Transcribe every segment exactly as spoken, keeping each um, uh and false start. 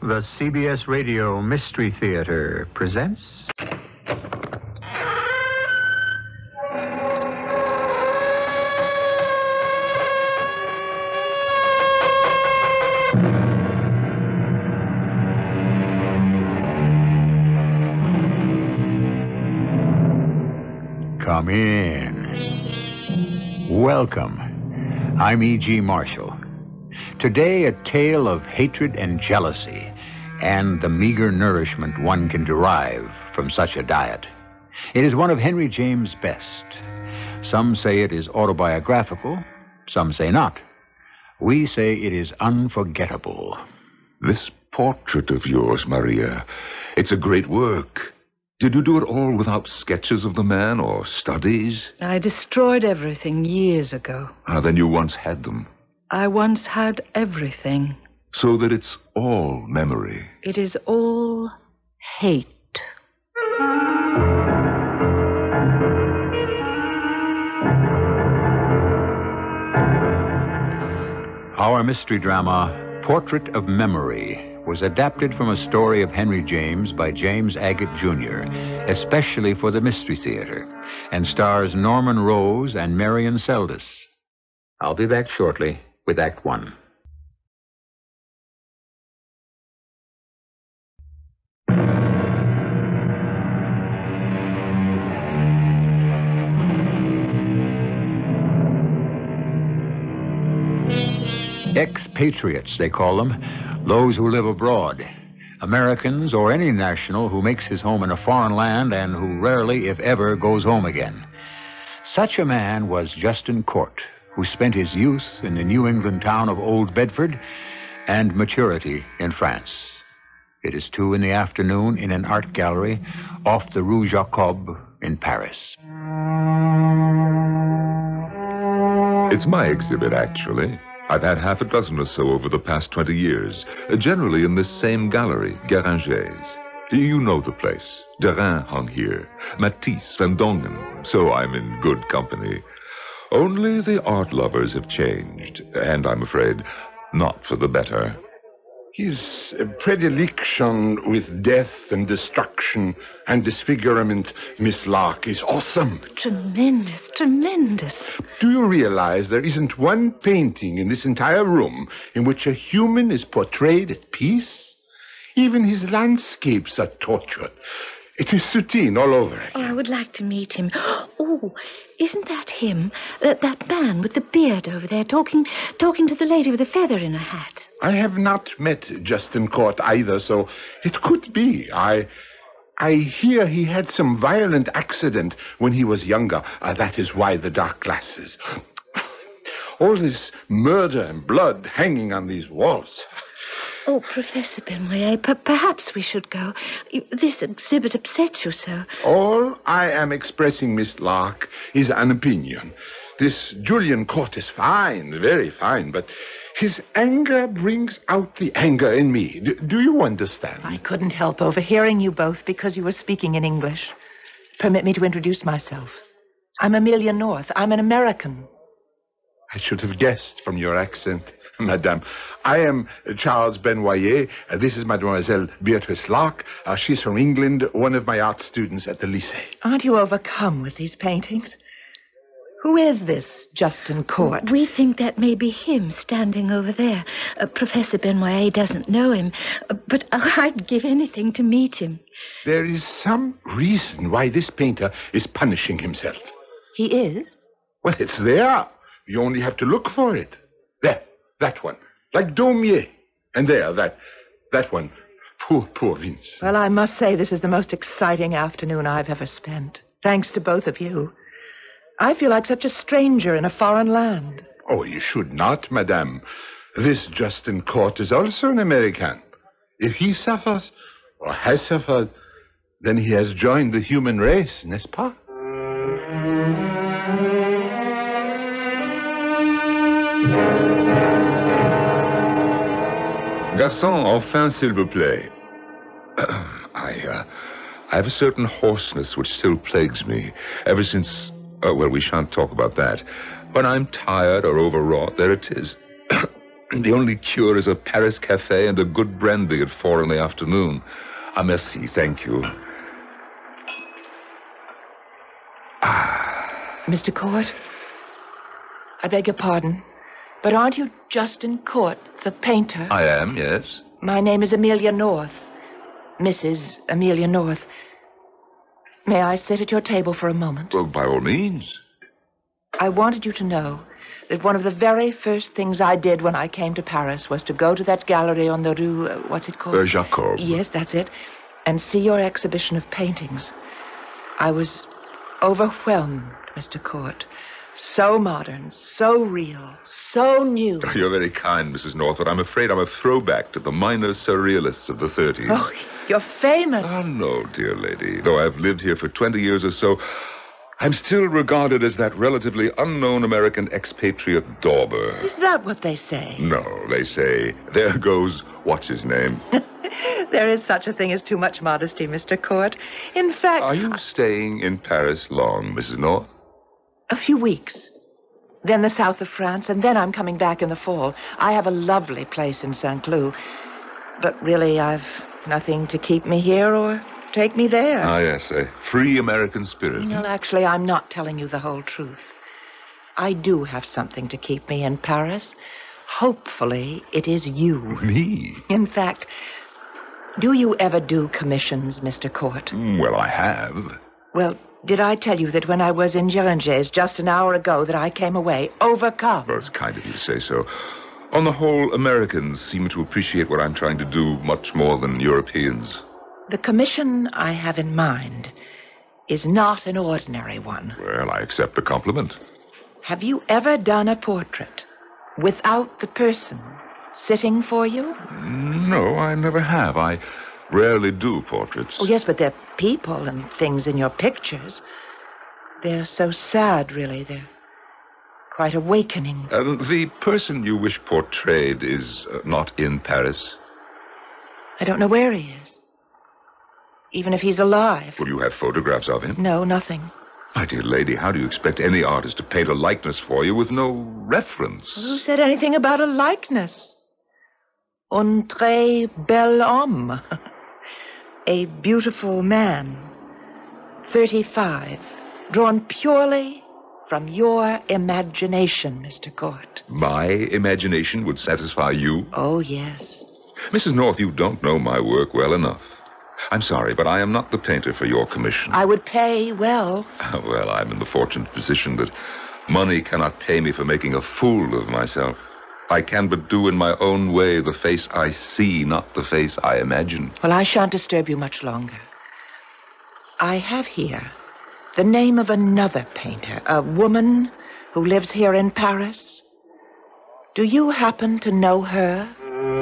The C B S Radio Mystery Theater presents... Come in. Welcome. I'm E G. Marshall. Today, a tale of hatred and jealousy, and the meager nourishment one can derive from such a diet. It is one of Henry James' best. Some say it is autobiographical, some say not. We say it is unforgettable. This portrait of yours, Maria, it's a great work. Did you do it all without sketches of the man or studies? I destroyed everything years ago. Ah, then you once had them. I once had everything. So that it's all memory. It is all hate. Our mystery drama, Portrait of Memory, was adapted from a story of Henry James by James Agate, Junior, especially for the Mystery Theater, and stars Norman Rose and Marion Seldes. I'll be back shortly with Act One. Expatriates, they call them, those who live abroad. Americans or any national who makes his home in a foreign land and who rarely, if ever, goes home again. Such a man was Justin Court, who spent his youth in the New England town of Old Bedford and maturity in France. It is two in the afternoon in an art gallery off the Rue Jacob in Paris. It's my exhibit, actually. I've had half a dozen or so over the past twenty years, uh, generally in this same gallery, Guéringer's. You know the place. Derain hung here, Matisse, Van Dongen, so I'm in good company. Only the art lovers have changed, and I'm afraid not for the better. His predilection with death and destruction and disfigurement, Miss Lark, is awesome. Tremendous, tremendous. Do you realize there isn't one painting in this entire room in which a human is portrayed at peace? Even his landscapes are tortured. It is soutine all over again. Oh, I would like to meet him. Oh, isn't that him? That, that man with the beard over there talking talking to the lady with the feather in her hat. I have not met Justin Court either, so it could be. I I hear he had some violent accident when he was younger. Uh, that is why the dark glasses. All this murder and blood hanging on these walls. Oh, Professor Benoit, per- perhaps we should go. This exhibit upsets you so. All I am expressing, Miss Lark, is an opinion. This Julian Court is fine, very fine, but his anger brings out the anger in me. D- do you understand? I couldn't help overhearing you both because you were speaking in English. Permit me to introduce myself. I'm Amelia North. I'm an American. I should have guessed from your accent, Madame. I am Charles Benoit. Uh, this is Mademoiselle Beatrice Lark. Uh, she's from England, one of my art students at the Lycée. Aren't you overcome with these paintings? Who is this Justin Court? We think that may be him standing over there. Uh, Professor Benoit doesn't know him, uh, but I'd give anything to meet him. There is some reason why this painter is punishing himself. He is? Well, it's there. You only have to look for it. There, that one. Like Daumier. And there, that, that one. Poor, poor Vince. Well, I must say this is the most exciting afternoon I've ever spent. Thanks to both of you. I feel like such a stranger in a foreign land. Oh, you should not, Madame. This Justin Court is also an American. If he suffers, or has suffered, then he has joined the human race, n'est-ce pas? Garçon, enfin, s'il vous plaît. I, uh, I have a certain hoarseness which still plagues me ever since... Oh, well, we shan't talk about that. When I'm tired or overwrought, there it is. The only cure is a Paris cafe and a good brandy at four in the afternoon. Ah, merci, thank you. Ah. Mister Court, I beg your pardon, but aren't you Justin Court, the painter? I am, yes. My name is Amelia North. Missus Amelia North. May I sit at your table for a moment? Well, by all means. I wanted you to know that one of the very first things I did when I came to Paris was to go to that gallery on the Rue... Uh, what's it called? Uh, Jacob. Yes, that's it. And see your exhibition of paintings. I was overwhelmed, Mister Court. So modern, so real, so new. You're very kind, Missus North, but I'm afraid I'm a throwback to the minor surrealists of the thirties. Oh, you're famous. Oh, no, dear lady. Though I've lived here for twenty years or so, I'm still regarded as that relatively unknown American expatriate dauber. Is that what they say? No, they say, there goes what's his name. There is such a thing as too much modesty, Mister Court. In fact... Are you staying in Paris long, Missus North? A few weeks. Then the south of France, and then I'm coming back in the fall. I have a lovely place in Saint Cloud. But really, I've nothing to keep me here or take me there. Ah, yes, a free American spirit. Well, actually, I'm not telling you the whole truth. I do have something to keep me in Paris. Hopefully, it is you. Me? In fact, do you ever do commissions, Mister Court? Well, I have. Well, did I tell you that when I was in Géringé's just an hour ago that I came away overcome? Well, it's kind of you to say so. On the whole, Americans seem to appreciate what I'm trying to do much more than Europeans. The commission I have in mind is not an ordinary one. Well, I accept the compliment. Have you ever done a portrait without the person sitting for you? No, I never have. I rarely do portraits. Oh, yes, but they're people and things in your pictures. They're so sad, really. They're quite awakening. Uh, the person you wish portrayed is uh, not in Paris? I don't know where he is. Even if he's alive. Will you have photographs of him? No, nothing. My dear lady, how do you expect any artist to paint a likeness for you with no reference? Who said anything about a likeness? Un très bel homme. A beautiful man. Thirty-five. Drawn purely from your imagination, Mister Court. My imagination would satisfy you? Oh, yes. Missus North, you don't know my work well enough. I'm sorry, but I am not the painter for your commission. I would pay well. Well, I'm in the fortunate position that money cannot pay me for making a fool of myself. I can but do in my own way the face I see, not the face I imagine. Well, I shan't disturb you much longer. I have here the name of another painter, a woman who lives here in Paris. Do you happen to know her?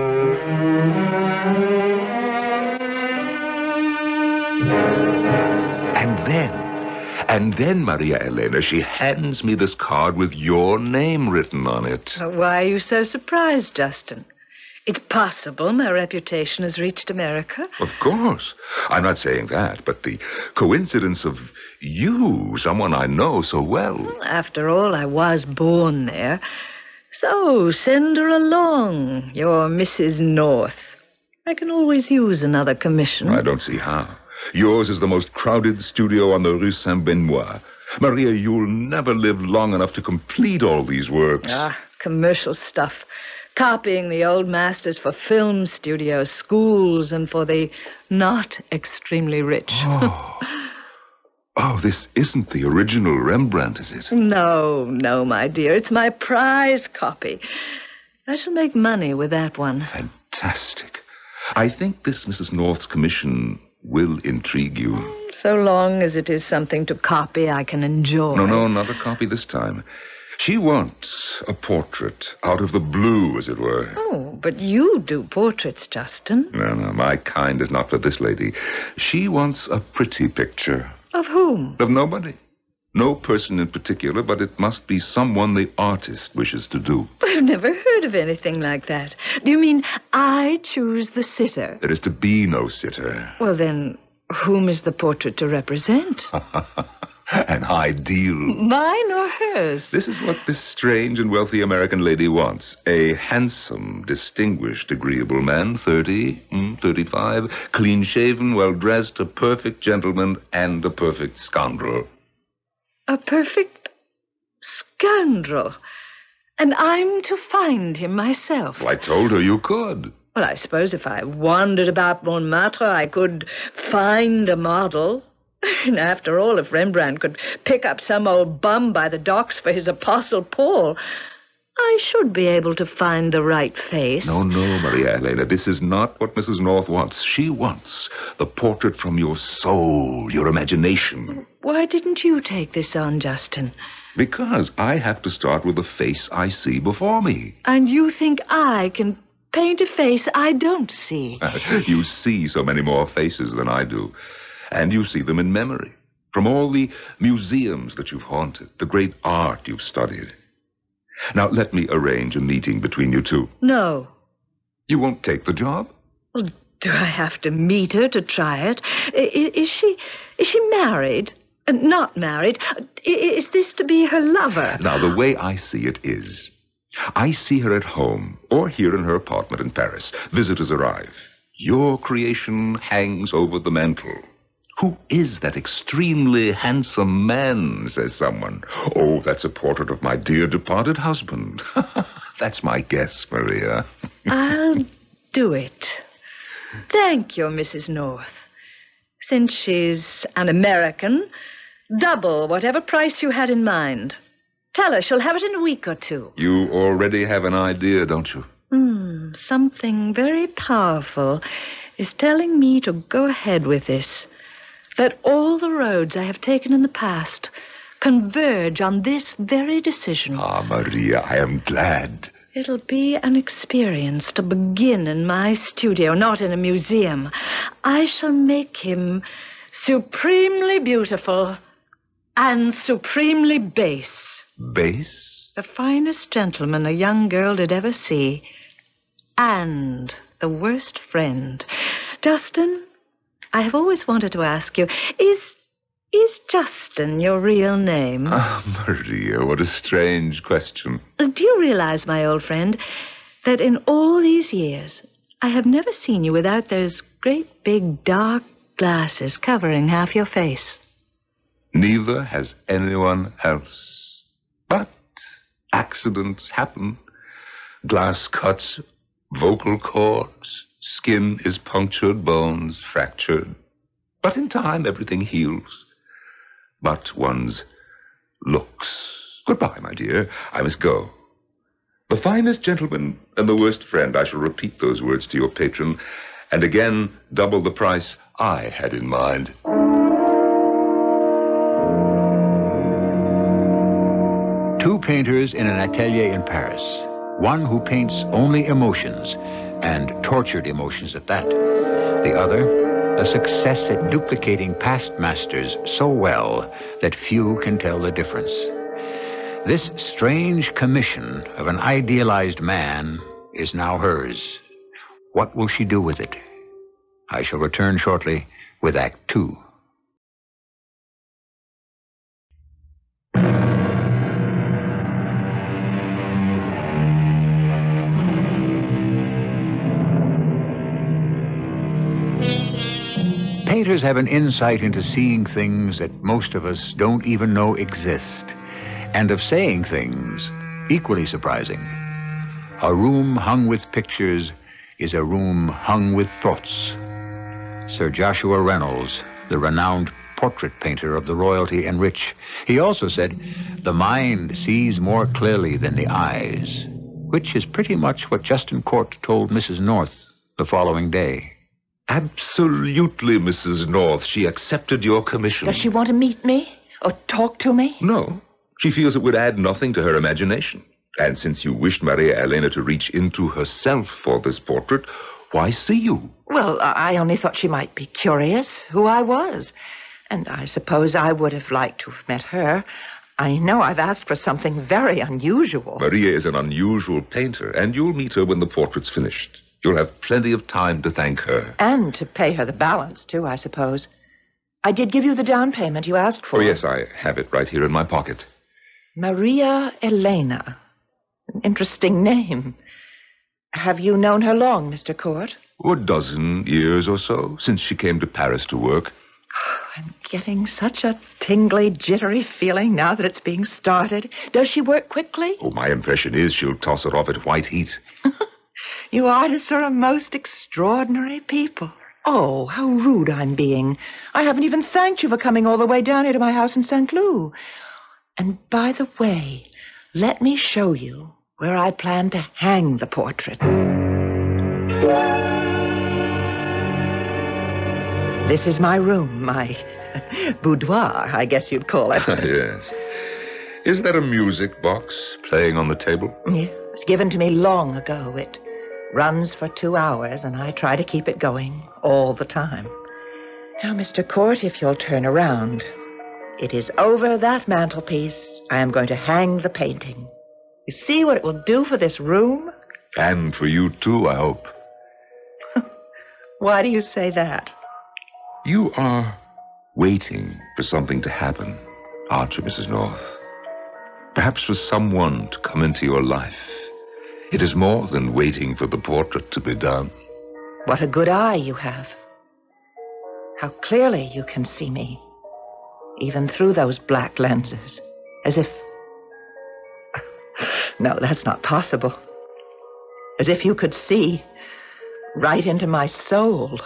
And then, and then, Maria Elena, she hands me this card with your name written on it. Why are you so surprised, Justin? It's possible my reputation has reached America. Of course. I'm not saying that, but the coincidence of you, someone I know so well. Well, after all, I was born there. So, send her along, your Missus North. I can always use another commission. I don't see how. Yours is the most crowded studio on the Rue Saint-Benoît. Maria, you'll never live long enough to complete all these works. Ah, commercial stuff. Copying the old masters for film studios, schools, and for the not extremely rich. Oh. Oh, this isn't the original Rembrandt, is it? No, no, my dear. It's my prize copy. I shall make money with that one. Fantastic. I think this Missus North's commission will intrigue you. So long as it is something to copy I can enjoy. No, no, not a copy this time. She wants a portrait, out of the blue, as it were. Oh, but you do portraits, Justin. No, no, my kind is not for this lady. She wants a pretty picture. Of whom? Of nobody. No person in particular, but it must be someone the artist wishes to do. I've never heard of anything like that. Do you mean I choose the sitter? There is to be no sitter. Well, then, whom is the portrait to represent? An ideal. Mine or hers? This is what this strange and wealthy American lady wants. A handsome, distinguished, agreeable man, thirty, mm, thirty-five, clean-shaven, well-dressed, a perfect gentleman, and a perfect scoundrel. A perfect scoundrel. And I'm to find him myself. Well, I told her you could. Well, I suppose if I wandered about Montmartre, I could find a model. And after all, if Rembrandt could pick up some old bum by the docks for his Apostle Paul, I should be able to find the right face. No, no, Maria Elena, this is not what Missus North wants. She wants the portrait from your soul, your imagination. Why didn't you take this on, Justin? Because I have to start with the face I see before me. And you think I can paint a face I don't see? You see so many more faces than I do. And you see them in memory. From all the museums that you've haunted, the great art you've studied. Now, let me arrange a meeting between you two. No. You won't take the job? Well, do I have to meet her to try it? I- is she is she married? Uh, not married? I- is this to be her lover? Now, the way I see it is, I see her at home or here in her apartment in Paris. Visitors arrive. Your creation hangs over the mantel. Who is that extremely handsome man, says someone. Oh, that's a portrait of my dear departed husband. That's my guess, Maria. I'll do it. Thank you, Missus North. Since she's an American, double whatever price you had in mind. Tell her she'll have it in a week or two. You already have an idea, don't you? Hmm, something very powerful is telling me to go ahead with this. That all the roads I have taken in the past converge on this very decision. Ah, Maria, I am glad. It'll be an experience to begin in my studio, not in a museum. I shall make him supremely beautiful and supremely base. Base? The finest gentleman a young girl did ever see. And the worst friend. Justin, I have always wanted to ask you, is is Justin your real name? Ah, Maria, what a strange question. Do you realize, my old friend, that in all these years, I have never seen you without those great big dark glasses covering half your face? Neither has anyone else. But accidents happen. Glass cuts, vocal cords. Skin is punctured, bones fractured. But in time, everything heals. But one's looks. Goodbye, my dear. I must go. The finest gentleman and the worst friend. I shall repeat those words to your patron, and again double the price I had in mind. Two painters in an atelier in Paris. One who paints only emotions, and tortured emotions at that. The other, a success at duplicating past masters so well that few can tell the difference. This strange commission of an idealized man is now hers. What will she do with it? I shall return shortly with Act Two. Painters have an insight into seeing things that most of us don't even know exist, and of saying things equally surprising. A room hung with pictures is a room hung with thoughts. Sir Joshua Reynolds, the renowned portrait painter of the royalty and rich, he also said, the mind sees more clearly than the eyes, which is pretty much what Justin Court told Missus North the following day. Absolutely, Missus North. She accepted your commission. Does she want to meet me? Or talk to me? No. She feels it would add nothing to her imagination. And since you wished Maria Elena to reach into herself for this portrait, why see you? Well, I only thought she might be curious who I was. And I suppose I would have liked to have met her. I know I've asked for something very unusual. Maria is an unusual painter, and you'll meet her when the portrait's finished. You'll have plenty of time to thank her. And to pay her the balance, too, I suppose. I did give you the down payment you asked for. Oh, yes, I have it right here in my pocket. Maria Elena. An interesting name. Have you known her long, Mister Court? A dozen years or so, since she came to Paris to work. I'm getting such a tingly, jittery feeling now that it's being started. Does she work quickly? Oh, my impression is she'll toss it off at white heat. You artists are a most extraordinary people. Oh, how rude I'm being. I haven't even thanked you for coming all the way down here to my house in Saint Cloud. And by the way, let me show you where I plan to hang the portrait. This is my room, my boudoir, I guess you'd call it. Yes. Is that a music box playing on the table? Yeah, it was given to me long ago. It runs for two hours, and I try to keep it going all the time. Now, Mister Court, if you'll turn around, it is over that mantelpiece I am going to hang the painting. You see what it will do for this room? And for you, too, I hope. Why do you say that? You are waiting for something to happen, aren't you, Missus North? Perhaps for someone to come into your life. It is more than waiting for the portrait to be done. What a good eye you have. How clearly you can see me, even through those black lenses, as if... No, that's not possible. As if you could see right into my soul.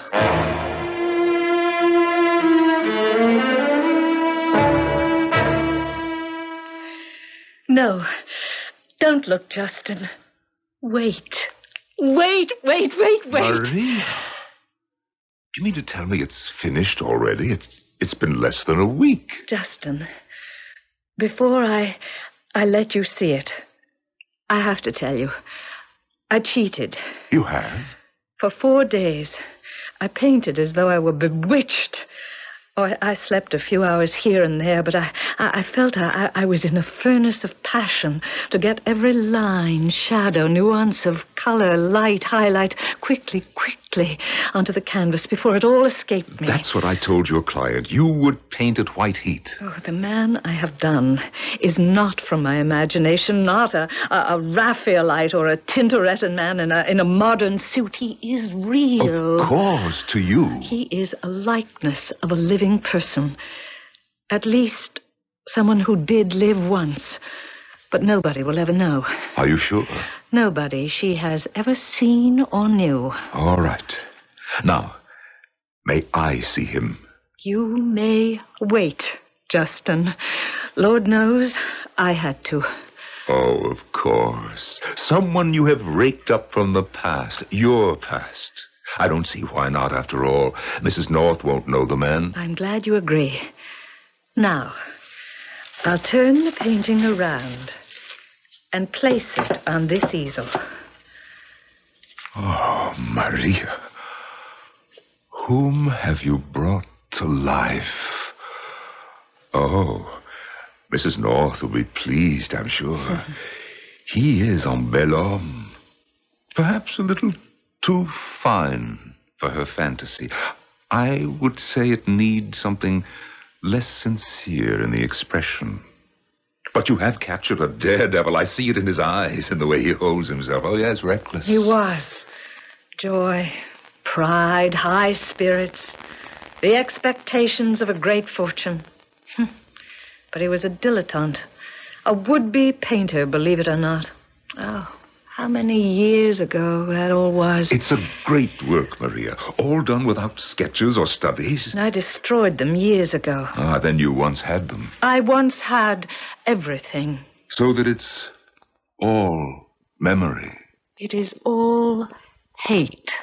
No, don't look, Justin. Wait. Wait, wait, wait, wait. Maria? Do you mean to tell me it's finished already? It's, it's been less than a week. Justin, before I, I let you see it, I have to tell you, I cheated. You have? For four days, I painted as though I were bewitched. Oh, I, I slept a few hours here and there, but I, I, I felt I, I was in a furnace of passion to get every line, shadow, nuance of color, light, highlight, quickly, quickly onto the canvas before it all escaped me. That's what I told your client. You would paint at white heat. Oh, the man I have done is not from my imagination, not a, a, a Raphaelite or a Tintoretto man in a, in a modern suit. He is real. Of course, to you. He is a likeness of a living person. At least someone who did live once. But nobody will ever know. Are you sure? Nobody she has ever seen or knew. All right. Now, may I see him? You may wait, Justin. Lord knows I had to. Oh, of course. Someone you have raked up from the past. Your past. I don't see why not, after all. Missus North won't know the man. I'm glad you agree. Now, I'll turn the painting around and place it on this easel. Oh, Maria. Whom have you brought to life? Oh, Missus North will be pleased, I'm sure. He is un bel homme. Perhaps a little too fine for her fantasy. I would say it needs something less sincere in the expression. But you have captured a daredevil. I see it in his eyes, in the way he holds himself. Oh, yes, reckless. He was. Joy, pride, high spirits, the expectations of a great fortune. But he was a dilettante, a would-be painter, believe it or not. Oh, how many years ago that all was. It's a great work, Maria. All done without sketches or studies. I destroyed them years ago. Ah, then you once had them. I once had everything. So that it's all memory. It is all hate.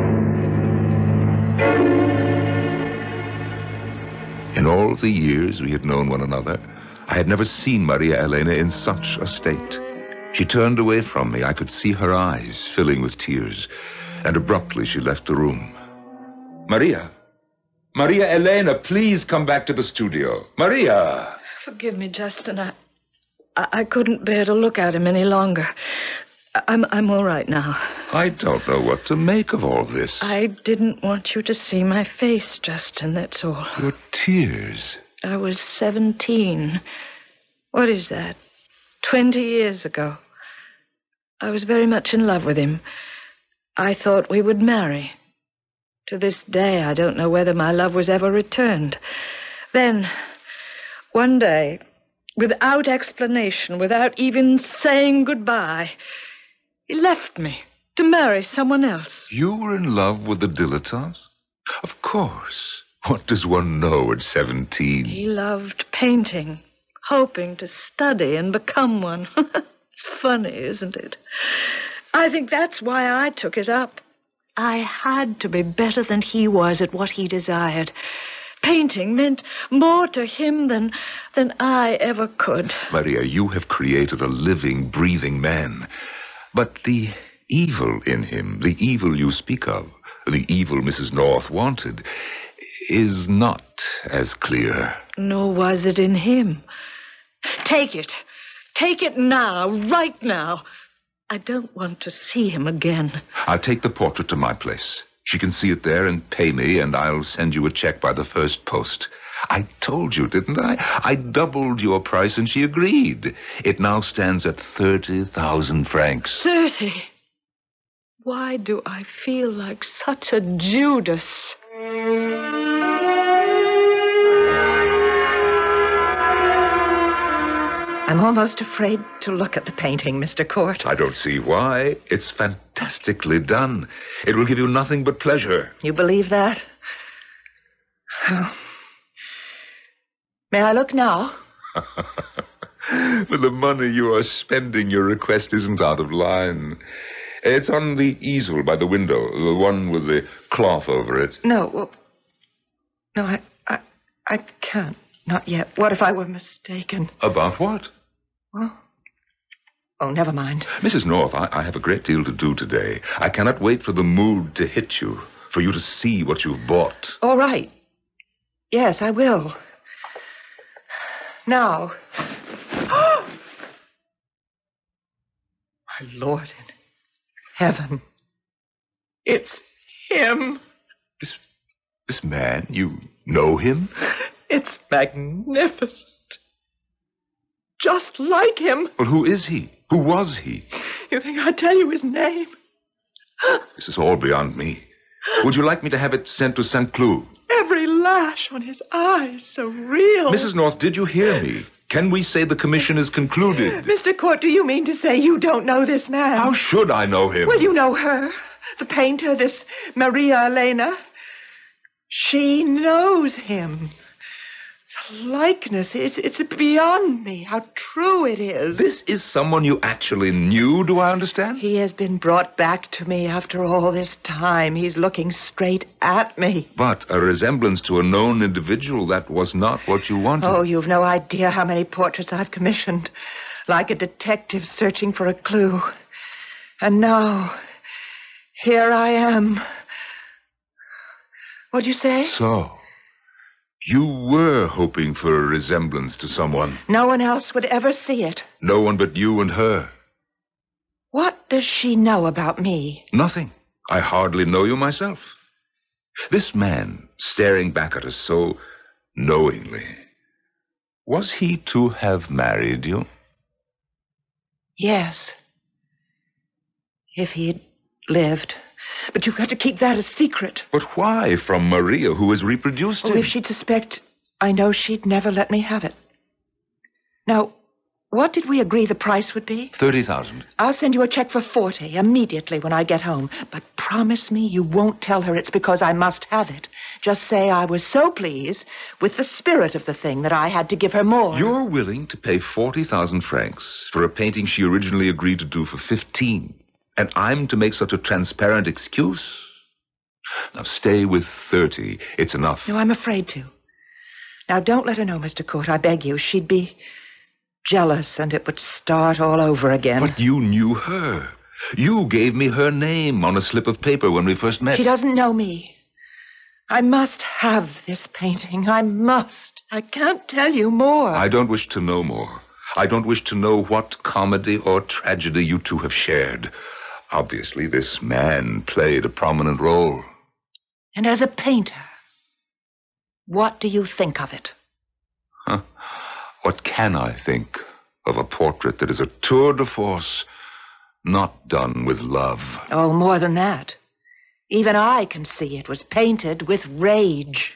In all the years we had known one another, I had never seen Maria Elena in such a state. She turned away from me. I could see her eyes filling with tears. And abruptly she left the room. Maria! Maria Elena, please come back to the studio. Maria! Forgive me, Justin. I, I, I couldn't bear to look at him any longer. I'm, I'm all right now. I don't know what to make of all this. I didn't want you to see my face, Justin, that's all. Your tears. I was seventeen. What is that? Twenty years ago. I was very much in love with him. I thought we would marry. To this day, I don't know whether my love was ever returned. Then, one day, without explanation, without even saying goodbye, he left me to marry someone else. You were in love with the dilettante? Of course. What does one know at seventeen? He loved painting, hoping to study and become one. It's funny, isn't it? I think that's why I took it up. I had to be better than he was at what he desired. Painting meant more to him than, than I ever could. Maria, you have created a living, breathing man. But the evil in him, the evil you speak of, the evil Missus North wanted, is not as clear. Nor was it in him. Take it. Take it now, right now. I don't want to see him again. I'll take the portrait to my place. She can see it there and pay me, and I'll send you a check by the first post. I told you, didn't I? I doubled your price, and she agreed. It now stands at thirty thousand francs. Thirty? Why do I feel like such a Judas? I'm almost afraid to look at the painting, Mister Court. I don't see why. It's fantastically done. It will give you nothing but pleasure. You believe that? Oh. May I look now? For the money you are spending, your request isn't out of line. It's on the easel by the window, the one with the cloth over it. No, well, no, I, I, I can't. Not yet. What if I were mistaken? About what? Well, oh, never mind. Missus North, I, I have a great deal to do today. I cannot wait for the mood to hit you, for you to see what you've bought. All right. Yes, I will. Now. My Lord in heaven. It's him. This, this man, you know him? It's magnificent. Just like him. Well, who is he? Who was he? You think I'd tell you his name? This is all beyond me. Would you like me to have it sent to Saint Cloud? Every lash on his eyes, so real. Missus North, did you hear me? Can we say the commission is concluded? Mister Court, do you mean to say you don't know this man? How should I know him? Well, you know her. The painter, this Maria Elena. She knows him. The likeness, it's, it's beyond me how true it is. This is someone you actually knew, do I understand? He has been brought back to me after all this time. He's looking straight at me. But a resemblance to a known individual, that was not what you wanted. Oh, you've no idea how many portraits I've commissioned. Like a detective searching for a clue. And now, here I am. What'd you say? So, you were hoping for a resemblance to someone. No one else would ever see it. No one but you and her. What does she know about me? Nothing. I hardly know you myself. This man, staring back at us so knowingly, was he to have married you? Yes. If he'd lived. But you've got to keep that a secret. But why from Maria, who has reproduced Oh, him? if she'd suspect, I know she'd never let me have it. Now, what did we agree the price would be? Thirty thousand. I'll send you a check for forty immediately when I get home. But promise me you won't tell her it's because I must have it. Just say I was so pleased with the spirit of the thing that I had to give her more. You're willing to pay forty thousand francs for a painting she originally agreed to do for fifteen. And I'm to make such a transparent excuse? Now, stay with thirty. It's enough. No, I'm afraid to. Now, don't let her know, Mister Court. I beg you. She'd be jealous, and it would start all over again. But you knew her. You gave me her name on a slip of paper when we first met. She doesn't know me. I must have this painting. I must. I can't tell you more. I don't wish to know more. I don't wish to know what comedy or tragedy you two have shared. Obviously, this man played a prominent role. And as a painter, what do you think of it? Huh. What can I think of a portrait that is a tour de force, not done with love? Oh, more than that. Even I can see it was painted with rage.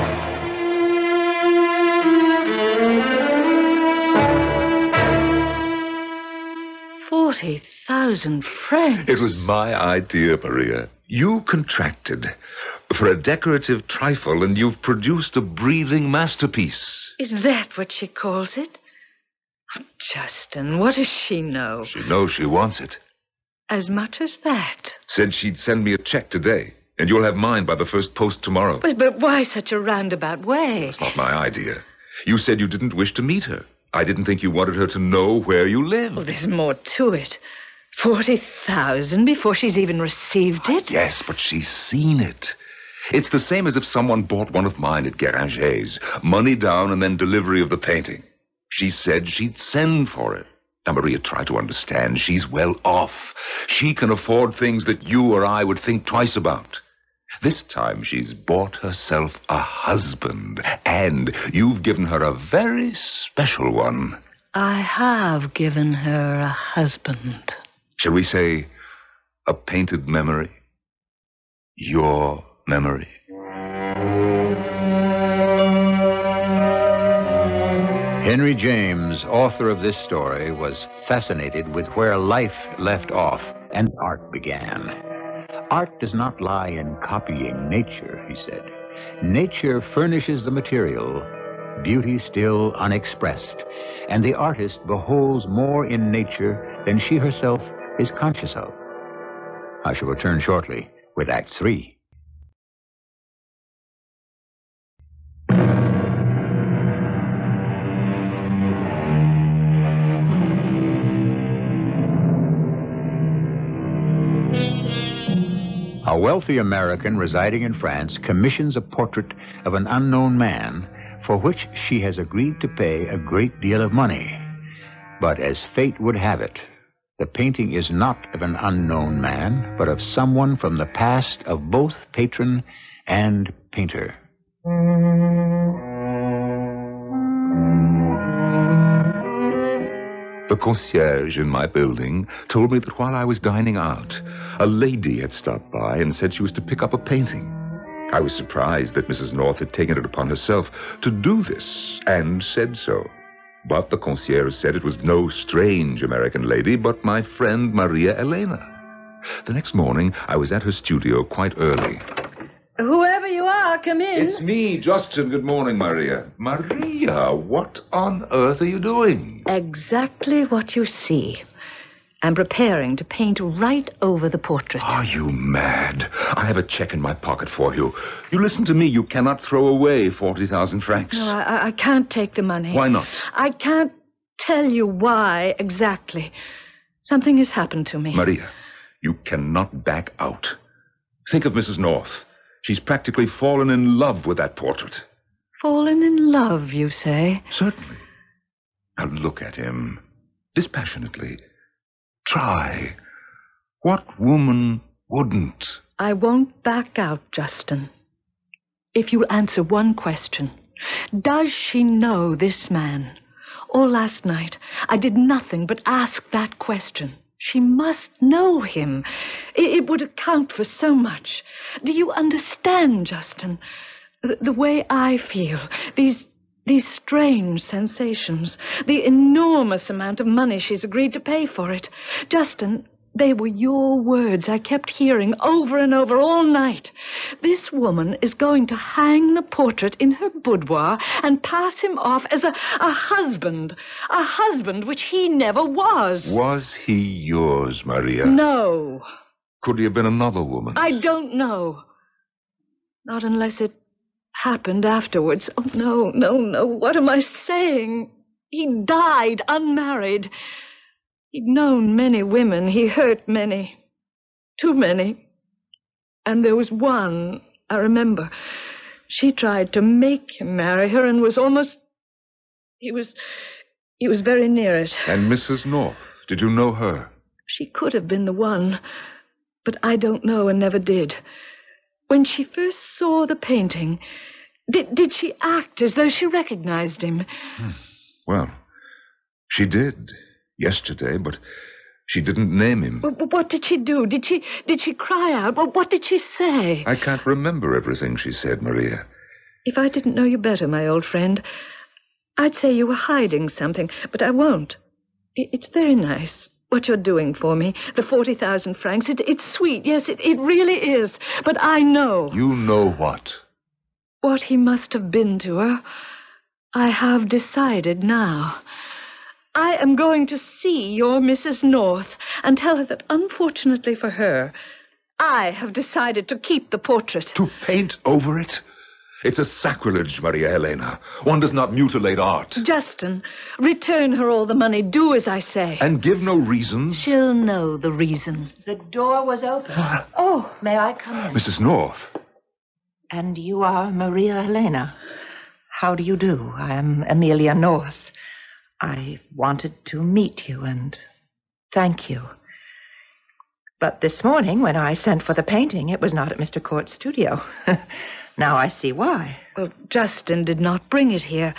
Forty thousand francs. It was my idea, Maria. You contracted for a decorative trifle, and you've produced a breathing masterpiece. Is that what she calls it? Oh, Justin, what does she know? She knows she wants it. As much as that? Said she'd send me a check today, and you'll have mine by the first post tomorrow. But, but why such a roundabout way? It's not my idea. You said you didn't wish to meet her. I didn't think you wanted her to know where you live. Oh, there's more to it. Forty thousand before she's even received it? Yes, but she's seen it. It's the same as if someone bought one of mine at Guéranger's. Money down and then delivery of the painting. She said she'd send for it. Now, Maria, try to understand. She's well off. She can afford things that you or I would think twice about. This time she's bought herself a husband, and you've given her a very special one. I have given her a husband. Shall we say a painted memory? Your memory? Henry James, author of this story, was fascinated with where life left off and art began. Art does not lie in copying nature, he said. Nature furnishes the material, beauty still unexpressed, and the artist beholds more in nature than she herself is conscious of. I shall return shortly with Act Three. A wealthy American residing in France commissions a portrait of an unknown man for which she has agreed to pay a great deal of money. But as fate would have it, the painting is not of an unknown man, but of someone from the past of both patron and painter. The concierge in my building told me that while I was dining out, a lady had stopped by and said she was to pick up a painting. I was surprised that Missus North had taken it upon herself to do this, and said so. But the concierge said it was no strange American lady, but my friend Maria Elena. The next morning, I was at her studio quite early. Whoever you are, come in. It's me, Justin. Good morning, Maria. Maria, what on earth are you doing? Exactly what you see. I'm preparing to paint right over the portrait. Are you mad? I have a check in my pocket for you. You listen to me. You cannot throw away forty thousand francs. No, I, I can't take the money. Why not? I can't tell you why exactly. Something has happened to me. Maria, you cannot back out. Think of Missus North. She's practically fallen in love with that portrait. Fallen in love, you say? Certainly. Now look at him. Dispassionately. Try. What woman wouldn't? I won't back out, Justin. If you answer one question. Does she know this man? All last night, I did nothing but ask that question. She must know him. It, it would account for so much. Do you understand, Justin? The, the way I feel, these these strange sensations, the enormous amount of money she's agreed to pay for it. Justin, they were your words I kept hearing over and over all night. This woman is going to hang the portrait in her boudoir and pass him off as a, a husband, a husband which he never was. Was he yours, Maria? No. Could he have been another woman? I don't know. Not unless it happened afterwards. Oh, no, no, no. What am I saying? He died unmarried. He'd known many women. He hurt many. Too many. And there was one, I remember. She tried to make him marry her and was almost... He was... He was very near it. And Missus North, did you know her? She could have been the one, but I don't know and never did. When she first saw the painting, did, did she act as though she recognized him? Hmm. Well, she did yesterday, but she didn't name him. But what did she do? Did she did she cry out? Well, what did she say? I can't remember everything she said, Maria. If I didn't know you better, my old friend, I'd say you were hiding something, but I won't. It's very nice what you're doing for me. The forty thousand francs, it, it's sweet. Yes, it, it really is. But I know. You know what? What he must have been to her. I have decided now. I am going to see your Missus North and tell her that, unfortunately for her, I have decided to keep the portrait. To paint over it? It's a sacrilege, Maria Helena. One does not mutilate art. Justin, return her all the money. Do as I say. And give no reasons? She'll know the reason. The door was open. What? Oh, may I come in? Missus North. And you are Maria Helena. How do you do? I am Amelia North. I wanted to meet you and thank you. But this morning, when I sent for the painting, it was not at Mister Court's studio. Now I see why. Well, Justin did not bring it here.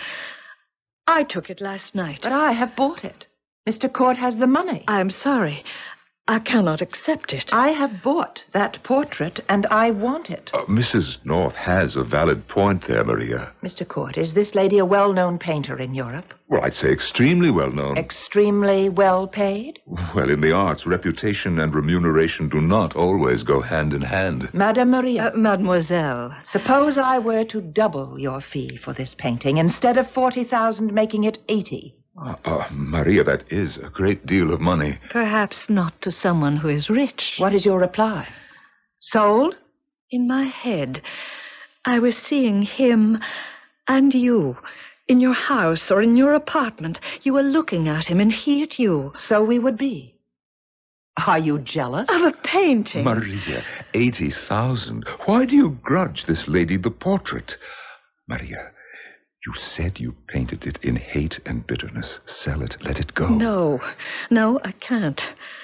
I took it last night. But I have bought it. Mister Court has the money. I'm sorry. I cannot accept it. I have bought that portrait, and I want it. Uh, Missus North has a valid point there, Maria. Mister Court, is this lady a well-known painter in Europe? Well, I'd say extremely well known. Extremely well paid? Well, in the arts, reputation and remuneration do not always go hand in hand. Madame Maria. Uh, mademoiselle. Suppose I were to double your fee for this painting, instead of forty thousand, making it eighty. Uh, uh, Maria, that is a great deal of money. Perhaps not to someone who is rich. What is your reply? Sold? In my head, I was seeing him and you in your house or in your apartment. You were looking at him and he at you. So we would be. Are you jealous? Of a painting? Maria, eighty thousand. Why do you grudge this lady the portrait? Maria, you said you painted it in hate and bitterness. Sell it, let it go. No, no, I can't.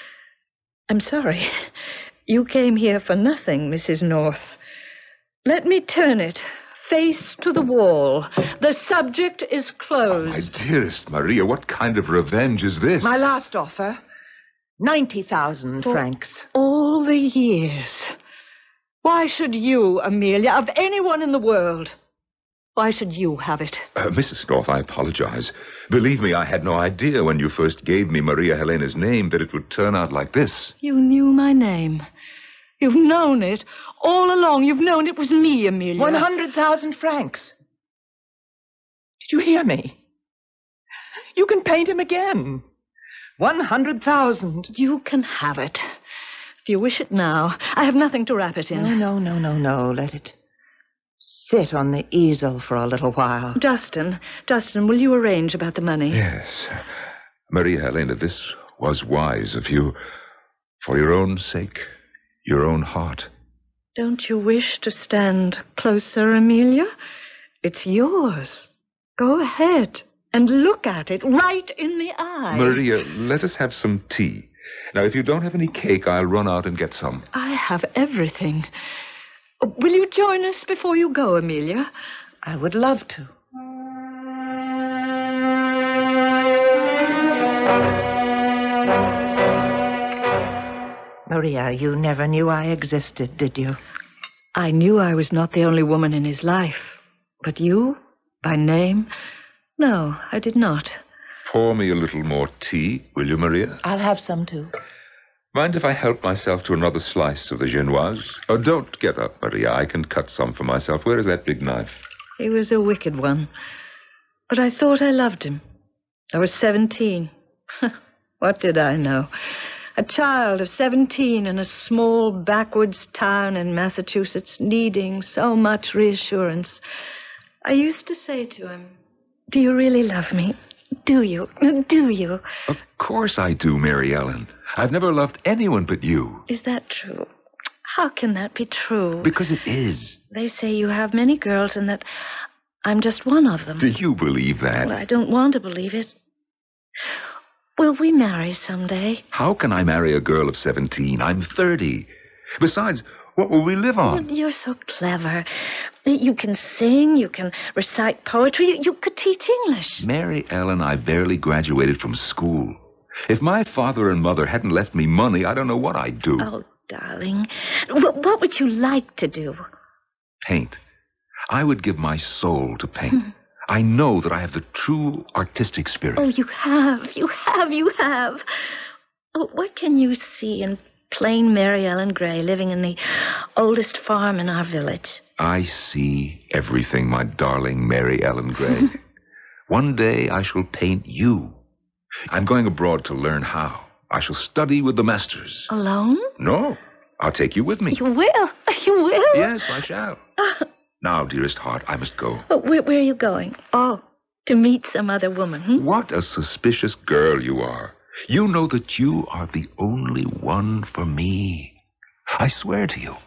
I'm sorry. You came here for nothing, Missus North. Let me turn it face to the wall. The subject is closed. Oh, my dearest Maria, what kind of revenge is this? My last offer. Ninety thousand francs. All the years. Why should you, Amelia, of anyone in the world... Why should you have it? Uh, Missus North, I apologize. Believe me, I had no idea when you first gave me Maria Helena's name that it would turn out like this. You knew my name. You've known it. All along, you've known it was me, Amelia. One hundred thousand francs. Did you hear me? You can paint him again. One hundred thousand. You can have it. If you wish it now, I have nothing to wrap it in. No, no, no, no, no. Let it sit on the easel for a little while. Justin, Justin, will you arrange about the money? Yes. Maria Helena, this was wise of you. For your own sake, your own heart. Don't you wish to stand closer, Amelia? It's yours. Go ahead and look at it right in the eye. Maria, let us have some tea. Now, if you don't have any cake, I'll run out and get some. I have everything. Will you join us before you go, Amelia? I would love to. Maria, you never knew I existed, did you? I knew I was not the only woman in his life. But you, by name? No, I did not. Pour me a little more tea, will you, Maria? I'll have some, too. Mind if I help myself to another slice of the genoise? Oh, don't get up, Maria. I can cut some for myself. Where is that big knife? He was a wicked one. But I thought I loved him. I was seventeen. What did I know? A child of seventeen in a small backwoods town in Massachusetts, needing so much reassurance. I used to say to him, "Do you really love me? Do you? Do you?" Of course I do, Mary Ellen. I've never loved anyone but you. Is that true? How can that be true? Because it is. They say you have many girls and that I'm just one of them. Do you believe that? Well, I don't want to believe it. Will we marry someday? How can I marry a girl of seventeen? I'm thirty. Besides, what will we live on? You're so clever. You can sing, you can recite poetry, you, you could teach English. Mary Ellen, I barely graduated from school. If my father and mother hadn't left me money, I don't know what I'd do. Oh, darling, what, what would you like to do? Paint. I would give my soul to paint. I know that I have the true artistic spirit. Oh, you have, you have, you have. Oh, what can you see in plain Mary Ellen Gray living in the oldest farm in our village? I see everything, my darling Mary Ellen Gray. One day I shall paint you. I'm going abroad to learn how. I shall study with the masters. Alone? No, I'll take you with me. You will? You will? Yes, I shall. Now, dearest heart, I must go. Oh, where, where are you going? Oh, to meet some other woman, hmm? What a suspicious girl you are. You know that you are the only one for me. I swear to you.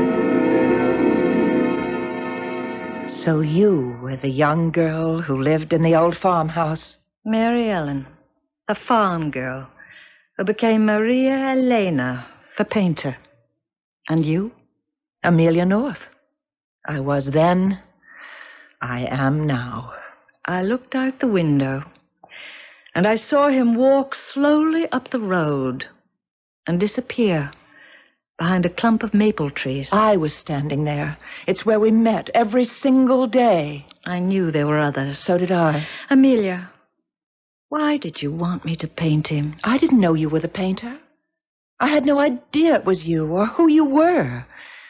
So you were the young girl who lived in the old farmhouse? Mary Ellen, a farm girl, who became Maria Elena, the painter. And you? Amelia North. I was then. I am now. I looked out the window, and I saw him walk slowly up the road and disappear behind a clump of maple trees. I was standing there. It's where we met every single day. I knew there were others. So did I. Amelia, why did you want me to paint him? I didn't know you were the painter. I had no idea it was you or who you were.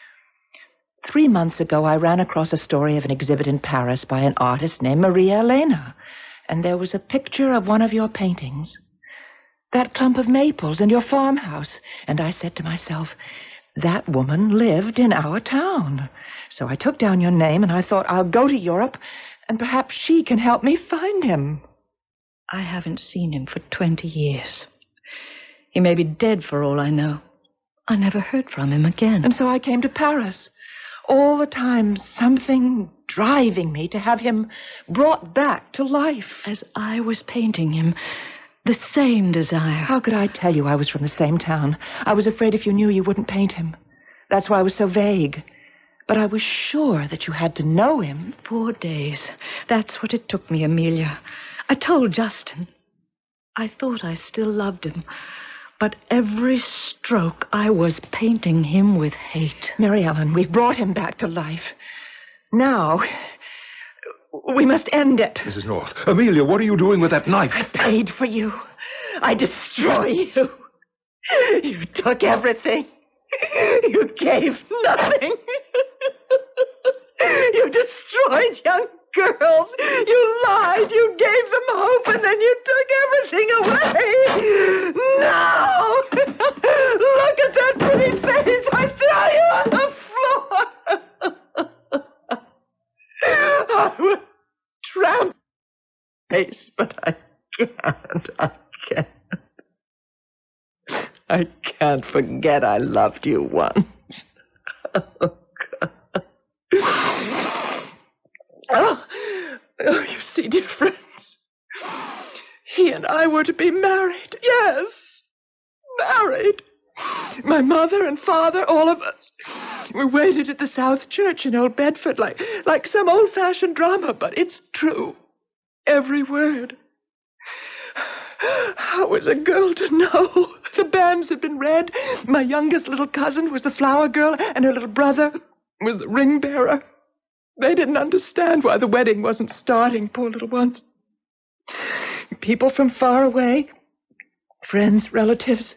Three months ago, I ran across a story of an exhibit in Paris by an artist named Maria Elena, and there was a picture of one of your paintings. That clump of maples and your farmhouse. And I said to myself, that woman lived in our town. So I took down your name, and I thought, I'll go to Europe, and perhaps she can help me find him. I haven't seen him for twenty years. He may be dead for all I know. I never heard from him again. And so I came to Paris. All the time, something driving me to have him brought back to life. As I was painting him, the same desire. How could I tell you I was from the same town? I was afraid if you knew you wouldn't paint him. That's why I was so vague. But I was sure that you had to know him. Four days. That's what it took me, Amelia. I told Justin. I thought I still loved him. But every stroke, I was painting him with hate. Mary Ellen, we've brought him back to life. Now, we must end it. Missus North, Amelia, what are you doing with that knife? I paid for you. I destroy you. You took everything. You gave nothing. You destroyed young girls. You lied. You gave them hope, and then you took everything away. Now, look at that pretty face. I tell you, on the floor. I would tramp face, but I can't. I can't. I can't forget I loved you once. Oh, God. Oh, oh, you see, dear friends, he and I were to be married. Yes, married. My mother and father, all of us, we waited at the South Church in Old Bedford like, like some old-fashioned drama, but it's true. Every word. How was a girl to know? The banns had been read. My youngest little cousin was the flower girl, and her little brother was the ring bearer. They didn't understand why the wedding wasn't starting, poor little ones. People from far away, friends, relatives.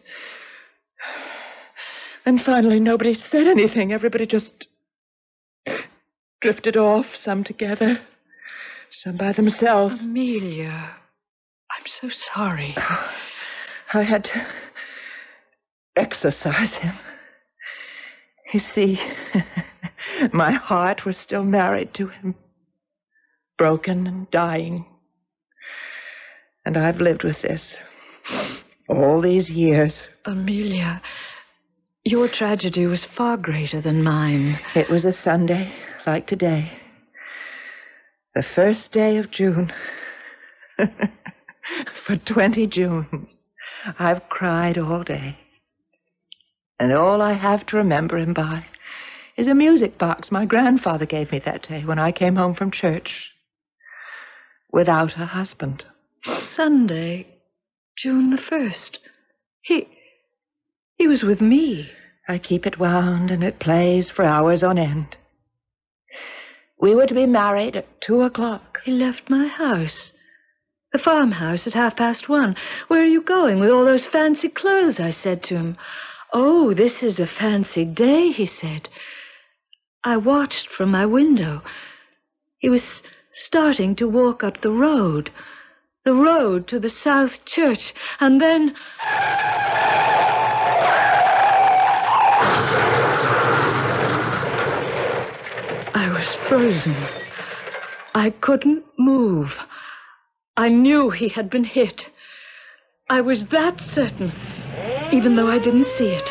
And finally, nobody said anything. Everybody just drifted off, some together, some by themselves. Amelia, I'm so sorry. I had to exorcise him. You see, my heart was still married to him, broken and dying. And I've lived with this all these years. Amelia, your tragedy was far greater than mine. It was a Sunday, like today. The first day of June. For twenty Junes, I've cried all day. And all I have to remember him by is a music box my grandfather gave me that day when I came home from church. Without a husband. Sunday, June the first. He... he was with me. I keep it wound and it plays for hours on end. We were to be married at two o'clock. He left my house. The farmhouse at half past one. Where are you going with all those fancy clothes? I said to him. Oh, this is a fancy day, he said. I watched from my window. He was starting to walk up the road. The road to the South Church. And then... I was frozen. I couldn't move. I knew he had been hit. I was that certain, even though I didn't see it.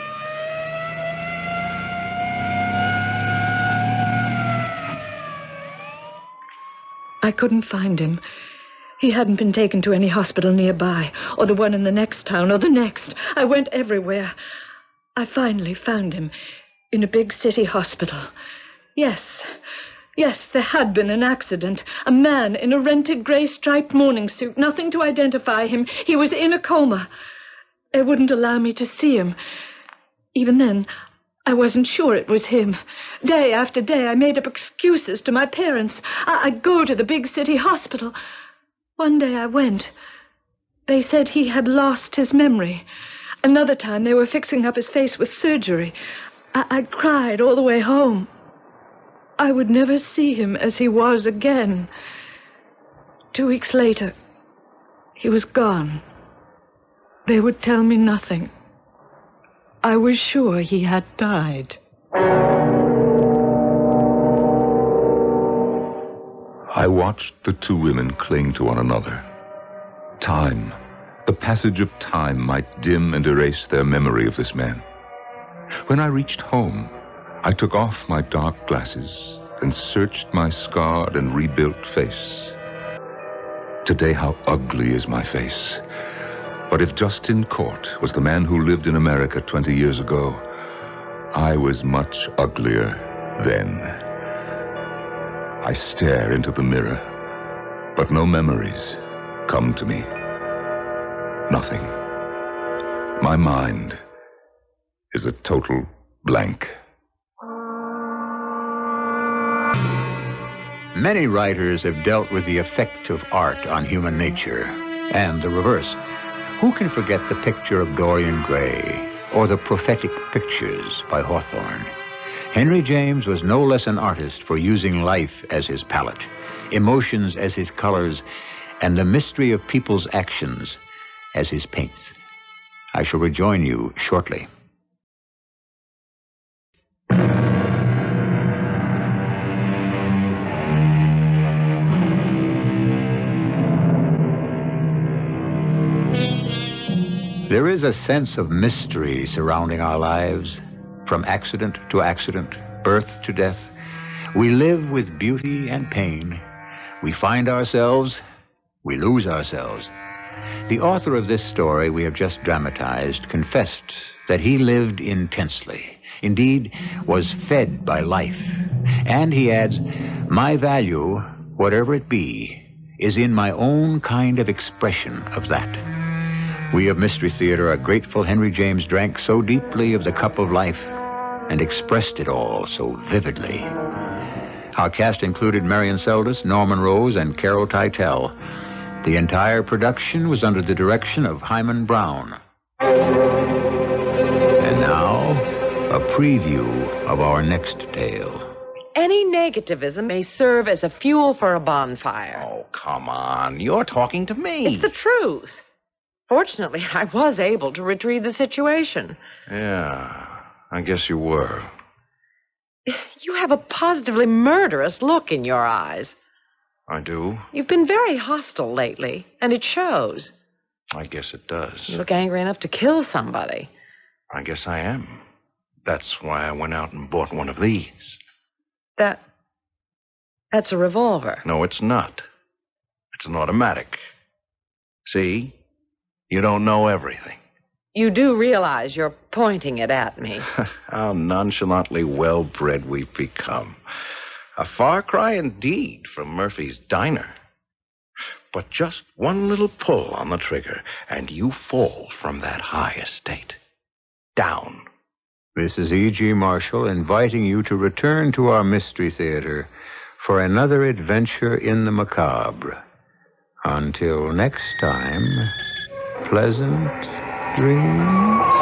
I couldn't find him. He hadn't been taken to any hospital nearby, or the one in the next town, or the next. I went everywhere. I finally found him in a big city hospital. Yes, yes, there had been an accident. A man in a rented gray-striped morning suit, nothing to identify him. He was in a coma. They wouldn't allow me to see him. Even then, I wasn't sure it was him. Day after day, I made up excuses to my parents. I- I'd go to the big city hospital. One day I went. They said he had lost his memory. Another time they were fixing up his face with surgery. I, I cried all the way home. I would never see him as he was again. Two weeks later, he was gone. They would tell me nothing. I was sure he had died. I watched the two women cling to one another. Time, the passage of time might dim and erase their memory of this man. When I reached home, I took off my dark glasses and searched my scarred and rebuilt face. Today, how ugly is my face. But if Justin Court was the man who lived in America twenty years ago, I was much uglier then. I stare into the mirror, but no memories come to me. Nothing. My mind is a total blank. Many writers have dealt with the effect of art on human nature, and the reverse. Who can forget the picture of Dorian Gray, or the prophetic pictures by Hawthorne? Henry James was no less an artist for using life as his palette, emotions as his colors, and the mystery of people's actions as his paints. I shall rejoin you shortly. There is a sense of mystery surrounding our lives. From accident to accident, birth to death, we live with beauty and pain. We find ourselves, we lose ourselves. The author of this story we have just dramatized confessed that he lived intensely, indeed, was fed by life. And he adds, my value, whatever it be, is in my own kind of expression of that. We of Mystery Theater are grateful Henry James drank so deeply of the cup of life and expressed it all so vividly. Our cast included Marion Seldes, Norman Rose, and Carol Teitel. The entire production was under the direction of Hyman Brown. And now, a preview of our next tale. Any negativism may serve as a fuel for a bonfire. Oh, come on. You're talking to me. It's the truth. Fortunately, I was able to retrieve the situation. Yeah, I guess you were. You have a positively murderous look in your eyes. I do? You've been very hostile lately, and it shows. I guess it does. You look angry enough to kill somebody. I guess I am. That's why I went out and bought one of these. That... that's a revolver. No, it's not. It's an automatic. See? You don't know everything. You do realize you're pointing it at me. How nonchalantly well-bred we've become. A far cry indeed from Murphy's diner. But just one little pull on the trigger, and you fall from that high estate. Down. This is E G. Marshall inviting you to return to our Mystery Theater for another adventure in the macabre. Until next time, pleasant dreams.